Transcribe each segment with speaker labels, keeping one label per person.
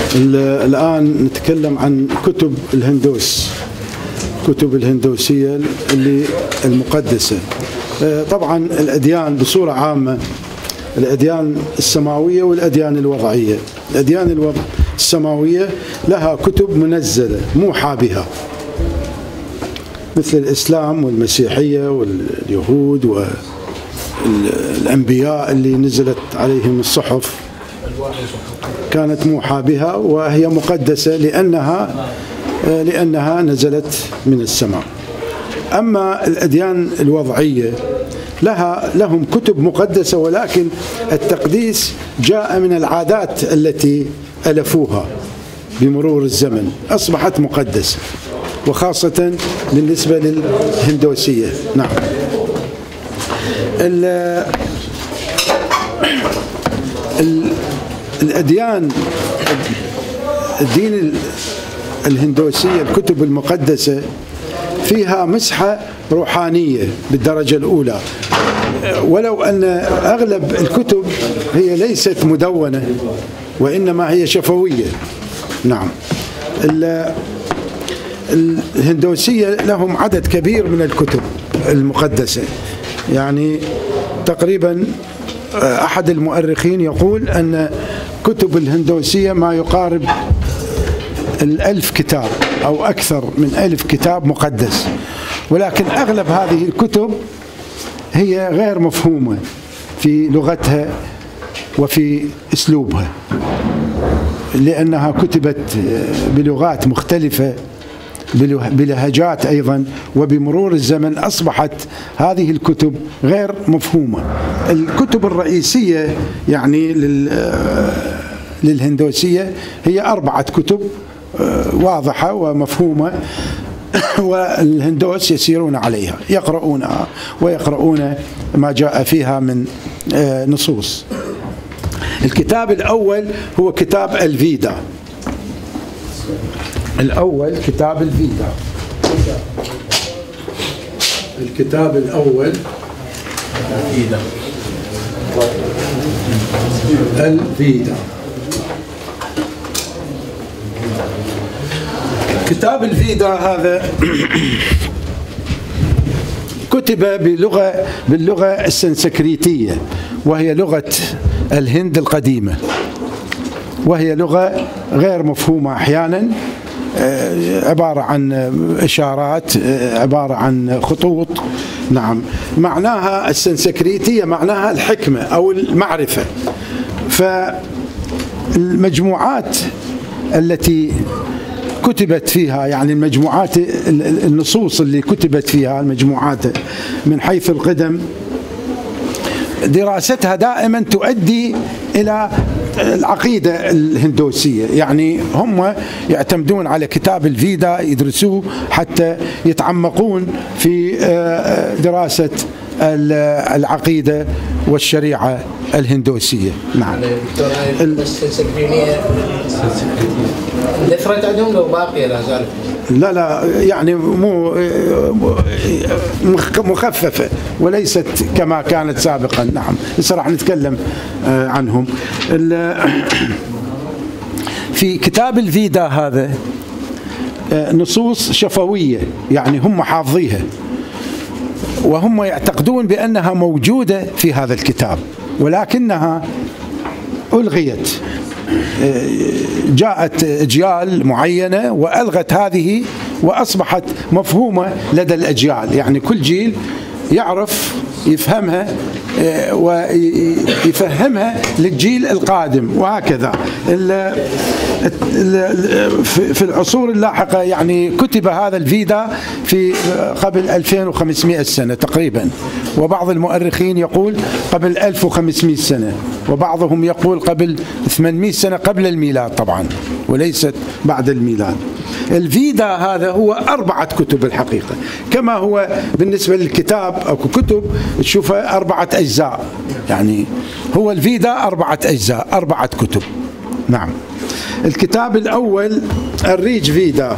Speaker 1: الآن نتكلم عن كتب الهندوس، كتب الهندوسية اللي المقدسة. طبعا الأديان بصورة عامة، الأديان السماوية والأديان الوضعية. الأديان السماوية لها كتب منزلة موحى بها، مثل الإسلام والمسيحية واليهود والأنبياء اللي نزلت عليهم الصحف كانت موحى بها وهي مقدسة لأنها نزلت من السماء. أما الأديان الوضعية لهم كتب مقدسة، ولكن التقديس جاء من العادات التي ألفوها بمرور الزمن، أصبحت مقدسة، وخاصة بالنسبة للهندوسية. نعم. الأديان، الدين الهندوسية، الكتب المقدسة فيها مسحة روحانية بالدرجة الأولى، ولو أن أغلب الكتب هي ليست مدونة وإنما هي شفوية. نعم. الهندوسية لهم عدد كبير من الكتب المقدسة، يعني تقريبا أحد المؤرخين يقول أن كتب الهندوسية ما يقارب 1000 كتاب أو أكثر من 1000 كتاب مقدس، ولكن أغلب هذه الكتب هي غير مفهومة في لغتها وفي أسلوبها، لأنها كتبت بلغات مختلفة، بلهجات أيضا، وبمرور الزمن أصبحت هذه الكتب غير مفهومة. الكتب الرئيسية يعني للهندوسية هي 4 كتب واضحة ومفهومة، والهندوس يسيرون عليها، يقرؤونها ويقرؤون ما جاء فيها من نصوص. الكتاب الأول هو كتاب الفيدا. الأول كتاب الفيدا. الكتاب الأول الفيدا. كتاب الفيدا هذا كتب باللغة السنسكريتية، وهي لغة الهند القديمة، وهي لغة غير مفهومة أحيانا، عبارة عن إشارات، عبارة عن خطوط. نعم. معناها السنسكريتية معناها الحكمة أو المعرفة. فالمجموعات التي كتبت فيها، يعني المجموعات، النصوص اللي كتبت فيها، المجموعات من حيث القدم، دراستها دائما تؤدي إلى العقيدة الهندوسية. يعني هم يعتمدون على كتاب الفيدا، يدرسوه حتى يتعمقون في دراسة العقيدة والشريعة الهندوسية. نعم.
Speaker 2: نفرت عندهم لو باقية لا زالت؟
Speaker 1: لا يعني مو مخففة وليست كما كانت سابقا. نعم. هسه راح نتكلم عنهم. في كتاب الفيدا هذا نصوص شفوية، يعني هم حافظيها، وهم يعتقدون بأنها موجودة في هذا الكتاب، ولكنها ألغيت. جاءت أجيال معينة وألغت هذه، وأصبحت مفهومة لدى الأجيال، يعني كل جيل يعرف يفهمها ويفهمها للجيل القادم، وهكذا. في العصور اللاحقة يعني كتب هذا الفيدا في قبل 2500 سنة تقريبا، وبعض المؤرخين يقول قبل 1500 سنة، وبعضهم يقول قبل 800 سنة قبل الميلاد طبعا، وليست بعد الميلاد. الفيدا هذا هو 4 كتب الحقيقة، كما هو بالنسبة للكتاب أو كتب تشوفها 4 أجزاء، يعني هو الفيدا 4 أجزاء، 4 كتب. نعم. الكتاب الأول الريج فيدا.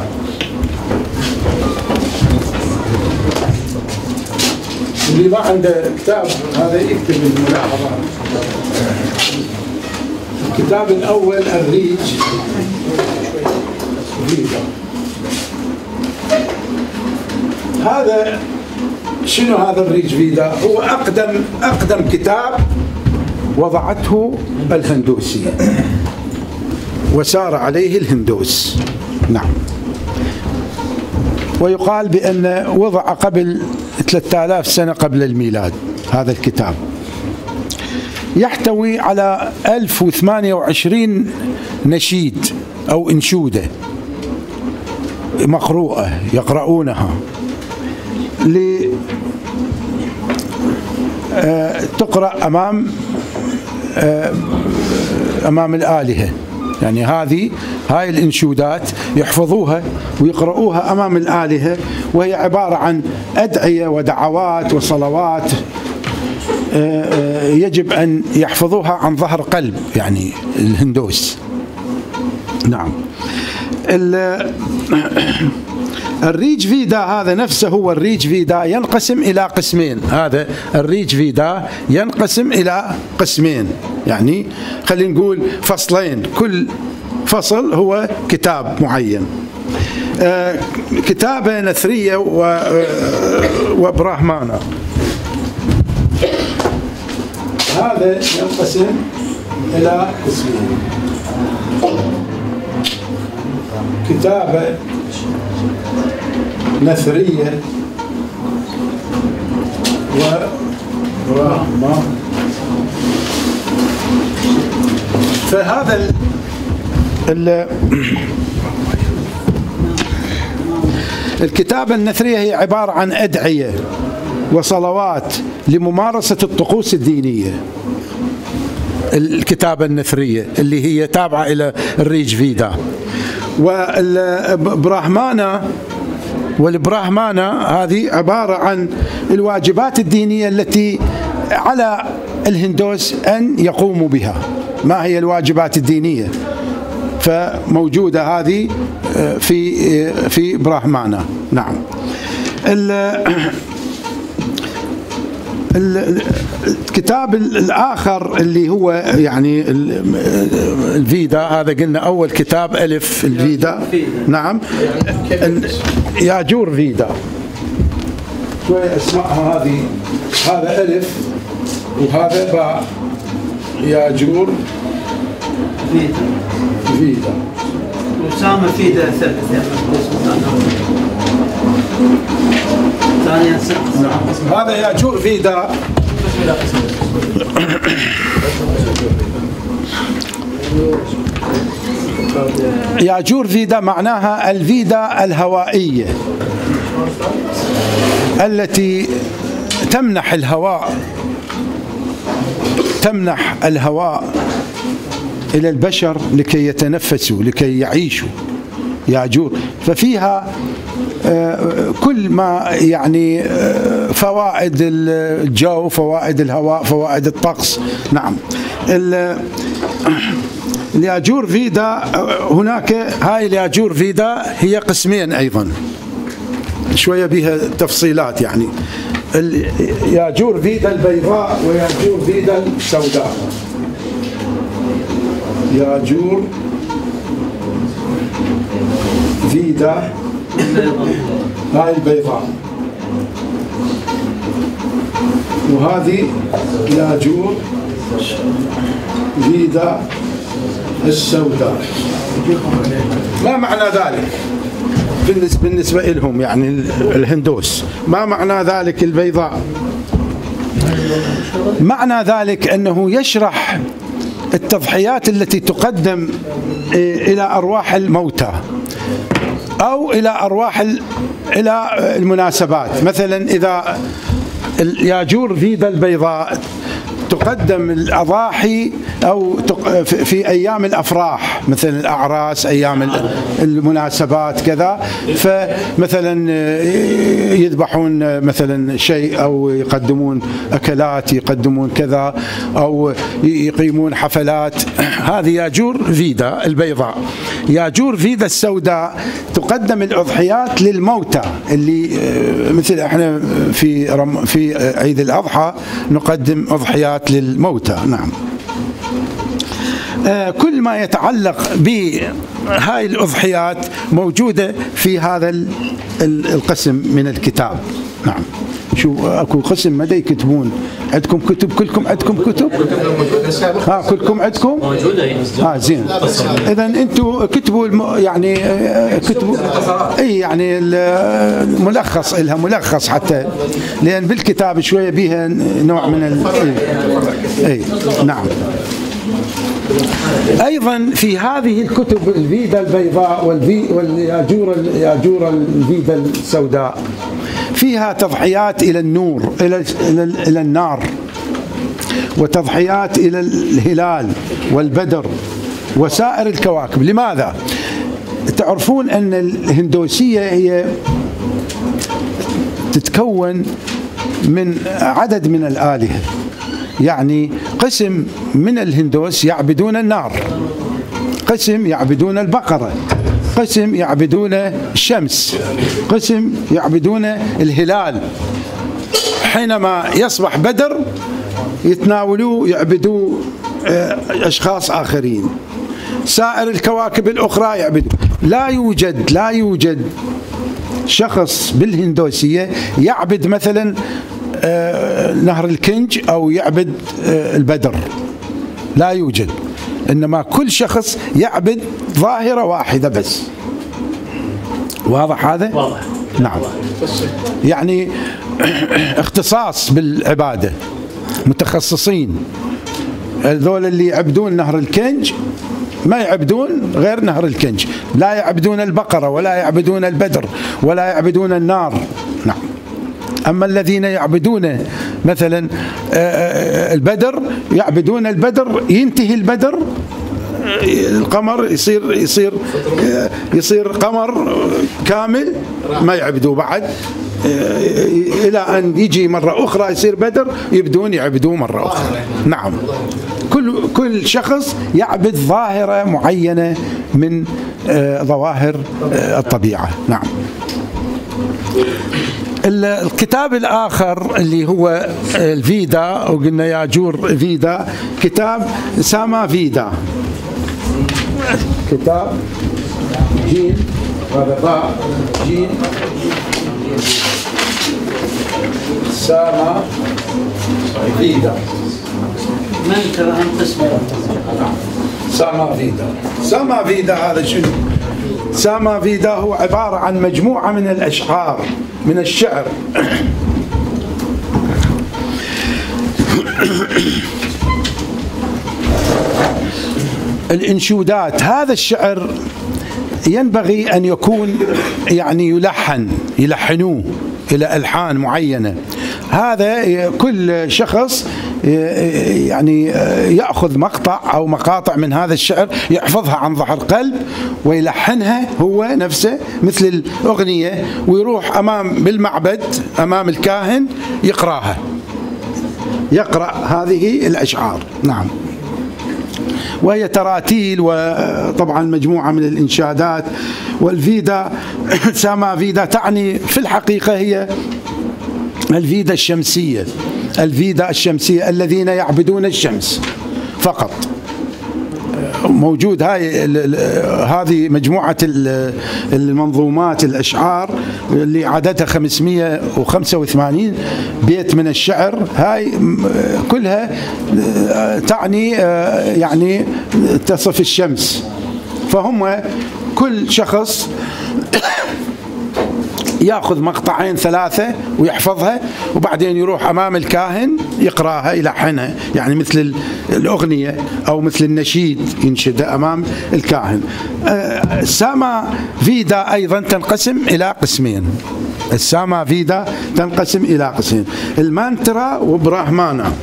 Speaker 1: اللي ما عنده كتاب هذا يكتب الملاحظات. الكتاب الأول الريج فيدا. هذا شنو هذا الريج فيدا؟ هو أقدم كتاب وضعته الهندوسية وسار عليه الهندوس. نعم. ويقال بأن وضع قبل 3000 سنة قبل الميلاد. هذا الكتاب يحتوي على 1028 نشيد أو إنشودة مقروءة يقرؤونها تقرأ أمام الآلهة. يعني هاي الإنشودات يحفظوها ويقرؤوها أمام الآلهة، وهي عبارة عن أدعية ودعوات وصلوات يجب أن يحفظوها عن ظهر قلب، يعني الهندوس. نعم. الريج فيدا هذا نفسه هو الريج فيدا ينقسم إلى قسمين. هذا الريج فيدا ينقسم إلى قسمين، يعني خلينا نقول فصلين، كل فصل هو كتاب معين. كتابة نثرية وبراهمانا. هذا ينقسم إلى قسمين: كتابة نثرية وبراهمانا. فهذا الكتابة النثرية هي عبارة عن أدعية وصلوات لممارسة الطقوس الدينية. الكتابة النثرية اللي هي تابعة إلى الريج فيدا. والبراهمانا هذه عبارة عن الواجبات الدينية التي على الهندوس أن يقوموا بها. ما هي الواجبات الدينية؟ فموجودة هذه في براهمانا. نعم. الكتاب الآخر اللي هو يعني الفيدا، هذا قلنا أول كتاب ألف الفيدا. نعم. ياجور فيدا، شوية أسماءها هذه. هذا ألف وهذا باء. ياجور فيدا.
Speaker 3: وسام فيدا ثانيا.
Speaker 1: هذا ياجور فيدا. ياجور فيدا معناها الفيدا الهوائية التي تمنح الهواء إلى البشر لكي يتنفسوا، لكي يعيشوا. ياجور ففيها كل ما يعني فوائد الجو، فوائد الهواء، فوائد الطقس. نعم. الياجور فيدا هناك، هاي الياجور فيدا هي قسمين أيضا، شوية بها تفصيلات. يعني الياجور فيدا البيضاء وياجور فيدا السوداء. ياجور فيدا هاي البيضاء، وهذه ياجور فيدا السوداء. ما معنى ذلك بالنسبة لهم يعني الهندوس؟ ما معنى ذلك البيضاء؟ معنى ذلك أنه يشرح التضحيات التي تقدم إلى أرواح الموتى أو إلى المناسبات. مثلا إذا الياجور فيدا البيضاء تقدم الأضاحي أو في أيام الأفراح، مثل الأعراس، أيام المناسبات كذا، فمثلا يذبحون مثلا شيء أو يقدمون أكلات، يقدمون كذا، أو يقيمون حفلات. هذه ياجور فيدا البيضاء. ياجور فيدا السوداء تقدم الأضحيات للموتى، اللي مثل احنا في عيد الأضحى نقدم أضحيات للموتى. نعم. كل ما يتعلق بهاي الأضحيات موجودة في هذا القسم من الكتاب. نعم. شو اكو قسم مدى يكتبون عندكم كتب؟ كلكم عندكم كتب؟ كلكم عندكم؟
Speaker 4: موجودة.
Speaker 1: زين. اذا انتم كتبوا يعني كتبوا يعني الملخص، لها ملخص حتى، لان بالكتاب شويه بيها نوع من نعم. ايضا في هذه الكتب الفيدا البيضاء والياجور الفيدا السوداء فيها تضحيات إلى النور، إلى النار، وتضحيات إلى الهلال والبدر وسائر الكواكب. لماذا؟ تعرفون أن الهندوسية هي تتكون من عدد من الآلهة، يعني قسم من الهندوس يعبدون النار، قسم يعبدون البقرة، قسم يعبدون الشمس، قسم يعبدون الهلال. حينما يصبح بدر يتناولوا يعبدوا أشخاص آخرين. سائر الكواكب الأخرى يعبدوا. لا يوجد شخص بالهندوسية يعبد مثلا نهر الكنج أو يعبد البدر، لا يوجد. إنما كل شخص يعبد ظاهرة واحدة بس. واضح هذا؟
Speaker 4: واضح.
Speaker 1: نعم. يعني اختصاص بالعبادة، متخصصين. هذول اللي يعبدون نهر الكنج ما يعبدون غير نهر الكنج، لا يعبدون البقرة ولا يعبدون البدر ولا يعبدون النار. نعم. أما الذين يعبدون مثلا البدر يعبدون البدر، ينتهي البدر القمر يصير قمر كامل، ما يعبدوه بعد إلى أن يجي مرة أخرى يصير بدر يبدون يعبدوه مرة أخرى. نعم. كل شخص يعبد ظاهرة معينة من ظواهر الطبيعة. نعم. الكتاب الآخر اللي هو الفيدا، وقلنا ياجور فيدا، كتاب ساما فيدا. كتاب جين، هذا راء جين، ساما فيدا.
Speaker 3: من ترى أن تسمع
Speaker 1: ساما فيدا. ساما فيدا هذا شنو؟ ساما فيدا هو عبارة عن مجموعة من الأشعار، من الشعر. الإنشودات. هذا الشعر ينبغي أن يكون يعني يلحنوه إلى ألحان معينة. هذا كل شخص يعني يأخذ مقطع أو مقاطع من هذا الشعر يحفظها عن ظهر قلب ويلحنها هو نفسه مثل الأغنية، ويروح بالمعبد أمام الكاهن يقرأها، يقرأ هذه الأشعار. نعم. وهي تراتيل وطبعا مجموعة من الإنشادات. والفيدا ساما فيدا تعني في الحقيقة هي الفيدا الشمسية، الفيدا الشمسية الذين يعبدون الشمس فقط. موجود هذه مجموعة المنظومات الأشعار اللي عددها 585 بيت من الشعر. هاي كلها تعني يعني تصف الشمس. فهم كل شخص ياخذ مقطعين ثلاثة ويحفظها، وبعدين يروح أمام الكاهن يقرأها يلحنها، يعني مثل الأغنية أو مثل النشيد ينشدها أمام الكاهن. الساما فيدا أيضا تنقسم إلى قسمين. الساما فيدا تنقسم إلى قسمين: المانترا وبراهمانا.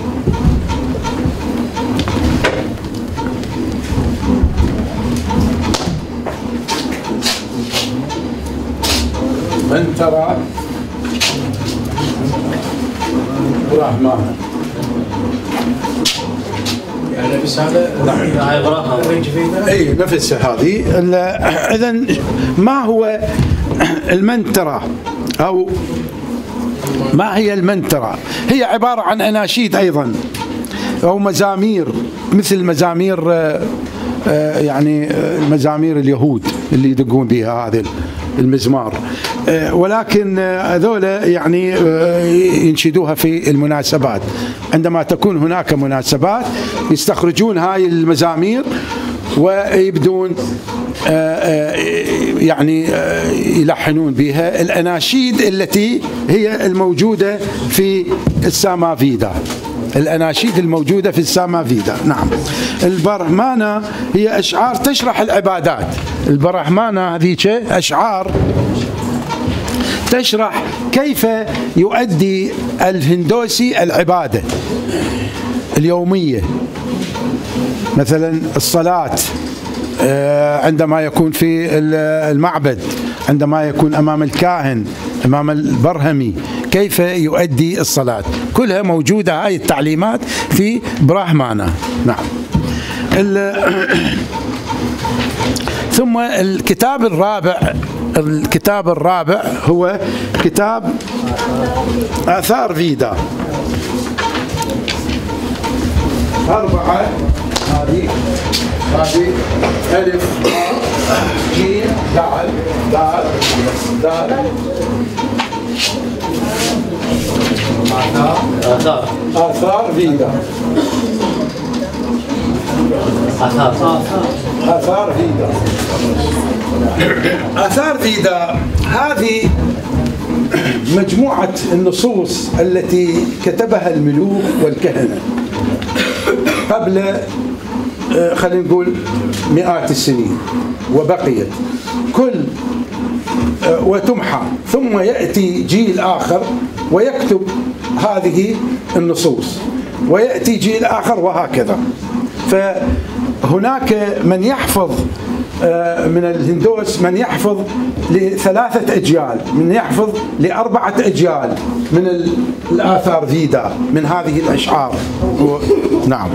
Speaker 1: منترى براهمانا.
Speaker 2: يعني نفس هذا
Speaker 1: اي نفس هذه. اذا ما هو المنترى او ما هي المنترى؟ هي عبارة عن أناشيد أيضا أو مزامير، مثل مزامير يعني مزامير اليهود اللي يدقون بها هذا المزمار، ولكن هذول يعني ينشدوها في المناسبات. عندما تكون هناك مناسبات يستخرجون هاي المزامير ويبدون يعني يلحنون بها الأناشيد التي هي الموجودة في السامافيدا. الأناشيد الموجودة في السامافيدا. نعم. البرهمانة هي أشعار تشرح العبادات. البرهمانة هذيك أشعار تشرح كيف يؤدي الهندوسي العبادة اليومية، مثلا الصلاة عندما يكون في المعبد، عندما يكون أمام الكاهن، أمام البرهمي، كيف يؤدي الصلاة. كلها موجودة هاي التعليمات في براهمانا. نعم. ثم الكتاب الرابع هو كتاب آثار فيدا. 4 هذه ألف جيم دال دال دال آثار فيدا. آثار فيدا. آثار فيدا هذه مجموعة النصوص التي كتبها الملوك والكهنة قبل خلينا نقول مئات السنين، وبقيت كل وتمحى، ثم يأتي جيل آخر ويكتب هذه النصوص، ويأتي جيل آخر، وهكذا. فهناك من يحفظ من الهندوس، من يحفظ ل3 أجيال، من يحفظ ل4 أجيال من الآثار فيدا، من هذه الأشعار. نعم.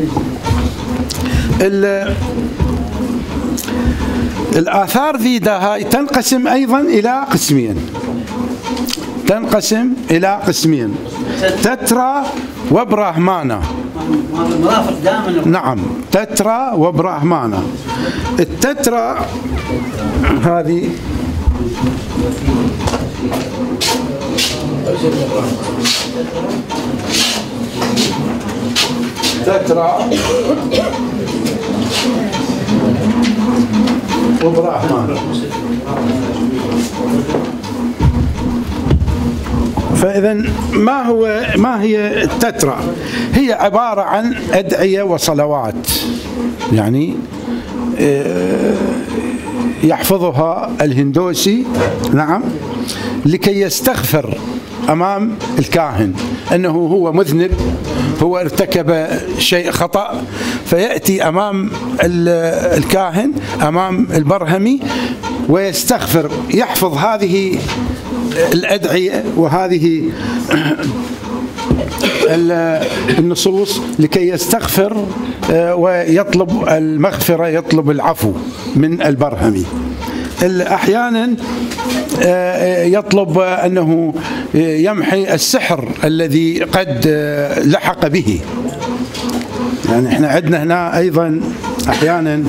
Speaker 1: الآثار فيدا هاي تنقسم أيضا إلى قسمين، تترا وبراهمانا. نعم، تترا وبراهمانا. التترا هذه تترا وبراهمانا. فإذا ما هي التترا؟ هي عبارة عن أدعية وصلوات، يعني يحفظها الهندوسي، نعم، لكي يستغفر أمام الكاهن أنه هو مذنب، هو ارتكب شيء خطأ، فيأتي أمام الكاهن، أمام البرهمي، ويستغفر، يحفظ هذه الأدعية وهذه النصوص لكي يستغفر ويطلب المغفرة، يطلب العفو من البرهمي. أحيانا يطلب أنه يمحي السحر الذي قد لحق به. يعني احنا عندنا هنا أيضا أحيانا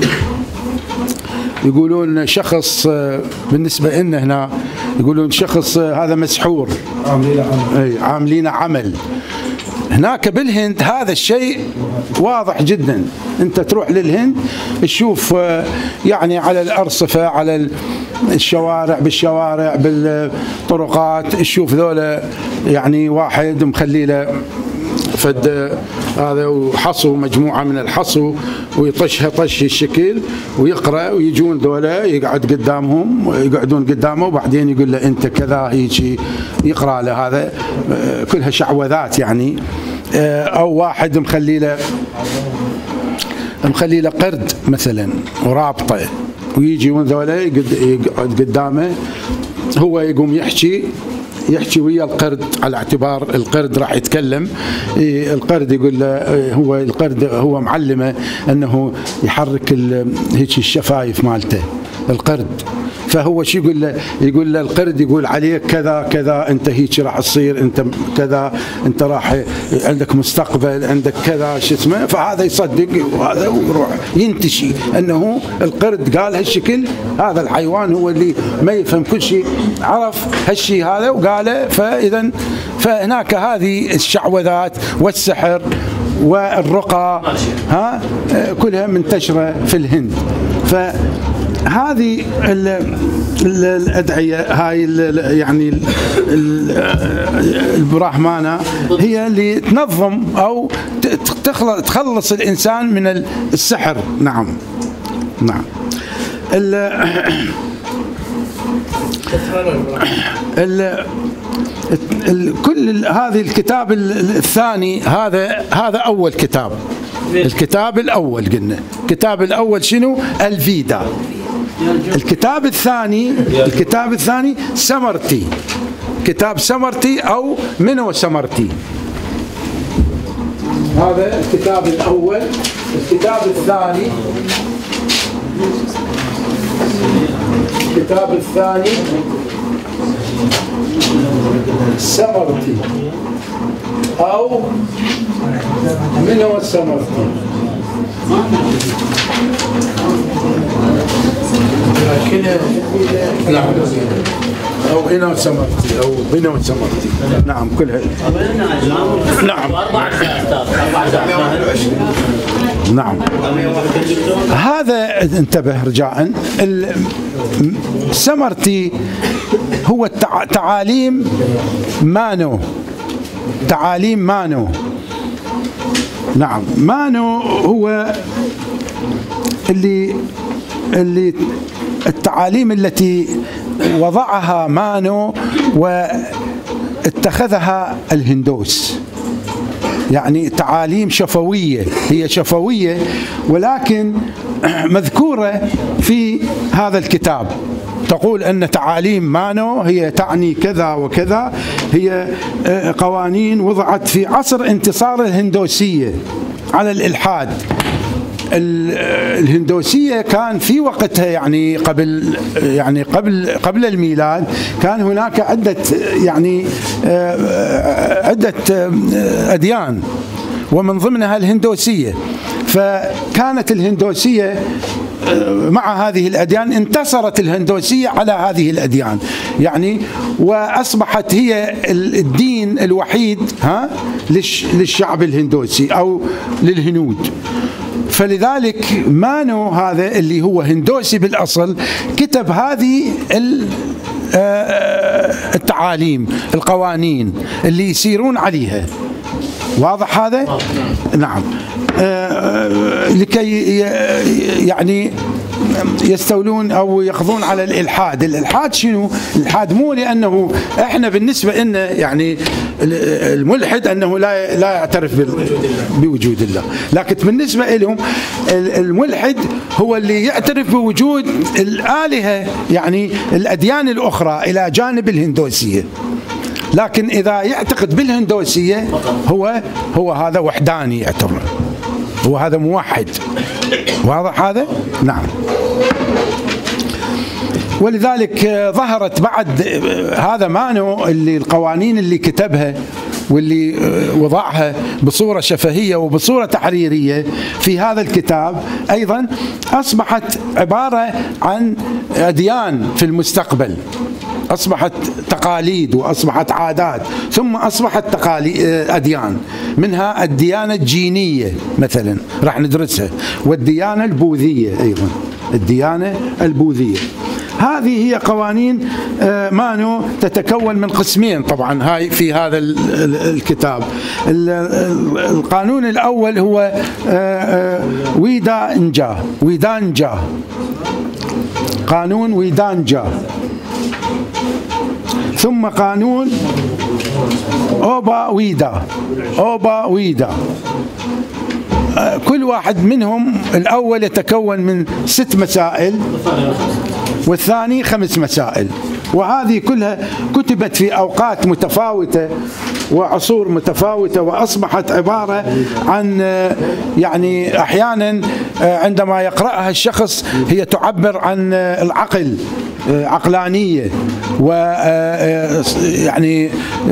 Speaker 1: يقولون شخص، بالنسبة لنا هنا يقولون شخص هذا مسحور، عاملين عمل. هناك بالهند هذا الشيء واضح جدا. انت تروح للهند تشوف يعني على الأرصفة، على الشوارع، بالشوارع، بالطرقات، تشوف ذولا يعني واحد مخلي له فد هذا وحصو، مجموعة من الحصو، ويطشها طش الشكل ويقرأ، ويجون ذولا يقعد قدامهم، ويقعدون قدامه، وبعدين يقول له أنت كذا، هيك يقرأ له. هذا كلها شعوذات يعني. أو واحد مخلي له قرد مثلا ورابطه، ويجي من ذولا يقعد قدامه، هو يقوم يحكي ويا القرد، على اعتبار القرد راح يتكلم. القرد يقول له، القرد هو معلمه انه يحرك هيك الشفايف مالته، القرد. فهو شو يقول له؟ يقول له القرد يقول عليك كذا كذا، انت هيك راح تصير، انت كذا، انت راح عندك مستقبل، عندك كذا شو اسمه. فهذا يصدق وهذا ويروح ينتشي انه القرد قال هالشكل. هذا الحيوان هو اللي ما يفهم كل شيء، عرف هالشيء هذا وقاله. فاذا فهناك هذه الشعوذات والسحر والرقى كلها منتشرة في الهند. فهذه الأدعية هاي يعني البراهمانة هي اللي تنظم أو تخلص الإنسان من السحر. نعم نعم. كل هذه الكتاب الثاني هذا أول كتاب. الكتاب الأول قلنا الكتاب الأول شنو؟ الفيدا. الكتاب الثاني سمرتي، كتاب سمرتي أو منو سمرتي. هذا الكتاب الأول. الكتاب الثاني سمرتي أو من هو السمرتي؟ نعم. أو هنا سمرتي أو هنا سمرتي. نعم كلها. نعم. نعم. هذا انتبه رجاء. السمرتي هو تعاليم مانو. تعاليم مانو. نعم. مانو هو اللي التعاليم التي وضعها مانو واتخذها الهندوس. يعني تعاليم شفوية، هي شفوية ولكن مذكورة في هذا الكتاب. تقول أن تعاليم مانو هي تعني كذا وكذا، هي قوانين وضعت في عصر انتصار الهندوسية على الإلحاد. الهندوسية كان في وقتها يعني قبل الميلاد كان هناك عدة أديان ومن ضمنها الهندوسية. فكانت الهندوسية مع هذه الأديان، انتصرت الهندوسية على هذه الأديان يعني، وأصبحت هي الدين الوحيد للشعب الهندوسي أو للهنود. فلذلك مانو هذا اللي هو هندوسي بالأصل كتب هذه التعاليم، القوانين اللي يسيرون عليها. واضح هذا؟ نعم. لكي يعني يستولون أو يقضون على الإلحاد. الإلحاد شنو؟ الإلحاد مو لأنه إحنا بالنسبة لنا يعني الملحد أنه لا يعترف بوجود الله، لكن بالنسبة لهم الملحد هو اللي يعترف بوجود الآلهة يعني الأديان الأخرى إلى جانب الهندوسية. لكن إذا يعتقد بالهندوسية هو هذا وحداني يعتبر، هو هذا موحد. واضح هذا؟ نعم. ولذلك ظهرت بعد هذا مانو اللي القوانين اللي كتبها واللي وضعها بصورة شفهية وبصورة تحريرية في هذا الكتاب أيضا أصبحت عبارة عن أديان في المستقبل، أصبحت تقاليد وأصبحت عادات، ثم أصبحت أديان. منها الديانة الجينية مثلا راح ندرسها، والديانة البوذية أيضا، الديانة البوذية. هذه هي قوانين مانو، تتكون من قسمين طبعا هاي في هذا الكتاب. القانون الأول هو ويدانجا، قانون ويدانجا. ثم قانون أوبا ويدا. كل واحد منهم الأول يتكون من 6 مسائل والثاني 5 مسائل. وهذه كلها كتبت في أوقات متفاوتة وعصور متفاوتة، وأصبحت عبارة عن يعني أحيانا عندما يقرأها الشخص هي تعبر عن العقل، عقلانية، ويعني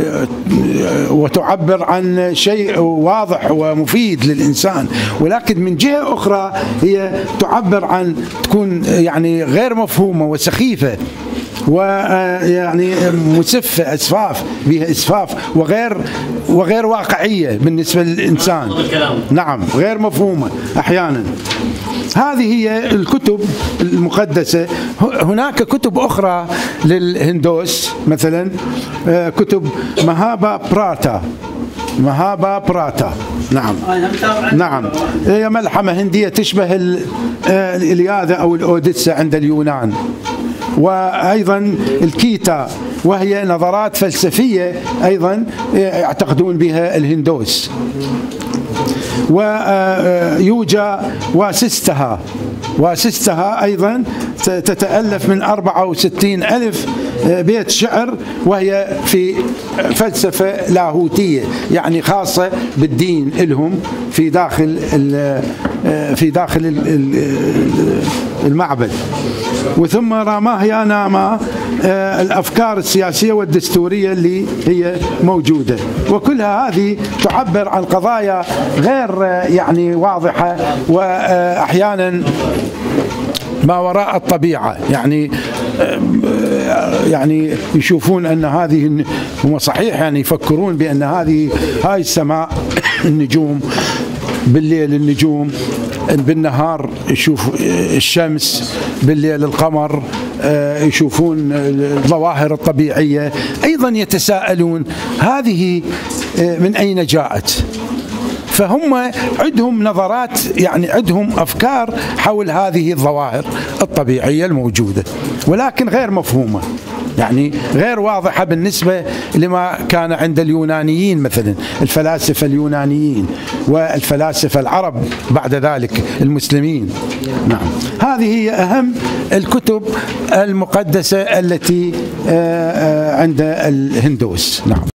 Speaker 1: وتعبر عن شيء واضح ومفيد للإنسان، ولكن من جهة أخرى هي تعبر عن تكون يعني غير مفهومة وسخيفة ويعني مسفة، اسفاف بها اسفاف وغير واقعية بالنسبة للإنسان. نعم، غير مفهومة أحيانا. هذه هي الكتب المقدسة. هناك كتب أخرى للهندوس، مثلا كتب مهابا براتا. نعم نعم، هي ملحمة هندية تشبه الإلياذة أو الأوديسا عند اليونان. وأيضا الكيتا، وهي نظرات فلسفية أيضا يعتقدون بها الهندوس. ويوجا واسستها أيضا تتألف من 64,000 بيت شعر، وهي في فلسفة لاهوتية يعني خاصة بالدين لهم في داخل المعبد. وثم راماهيانا الأفكار السياسية والدستورية اللي هي موجودة، وكلها هذه تعبر عن قضايا غير يعني واضحة، وأحيانا ما وراء الطبيعة، يعني يشوفون أن هذه، هم صحيح يعني يفكرون بأن هاي السماء النجوم، بالليل النجوم، بالنهار يشوف الشمس، بالليل القمر، يشوفون الظواهر الطبيعية. أيضا يتساءلون هذه من أين جاءت؟ فهم عندهم نظرات، يعني عندهم أفكار حول هذه الظواهر الطبيعية الموجودة، ولكن غير مفهومة، يعني غير واضحة بالنسبة لما كان عند اليونانيين، مثلا الفلاسفة اليونانيين والفلاسفة العرب بعد ذلك المسلمين. نعم، هذه هي أهم الكتب المقدسة التي عند الهندوس. نعم.